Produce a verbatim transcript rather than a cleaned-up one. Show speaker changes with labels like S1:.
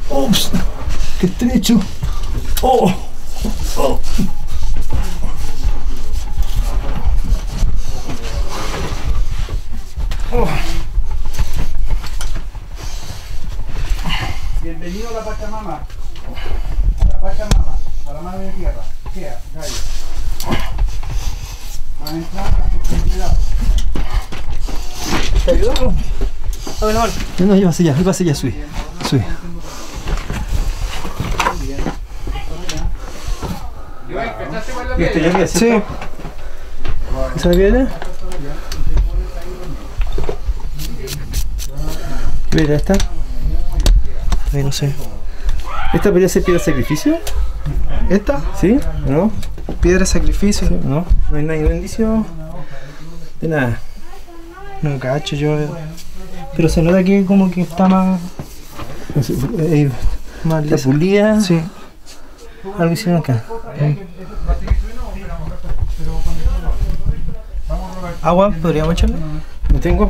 S1: Ups, qué estrecho. Oh, oh. Oh.
S2: Bienvenido a la Pachamama. A la Pachamama, a la madre de tierra. Sea, gallo. Van a entrar a sus cuidado.
S1: ¿Te ayudó? No, no, no, no, yo hacia allá, yo hacia allá, subí. Subí. ¿Viste ya? Sí. ¿Se viene? Mira, esta. Ay, no sé. ¿Esta podría ser piedra de sacrificio?
S3: ¿Esta?
S1: ¿Sí? ¿No?
S3: Piedra de sacrificio.
S1: Sí, ¿no? No hay ningún indicio de nada.
S3: No cacho yo. Pero se nota que como que está más.
S1: Eh,
S3: más
S1: la
S3: lisa.
S1: pulida.
S3: Sí.
S1: Algo hicieron acá.
S3: Agua, podríamos echarle.
S1: No tengo.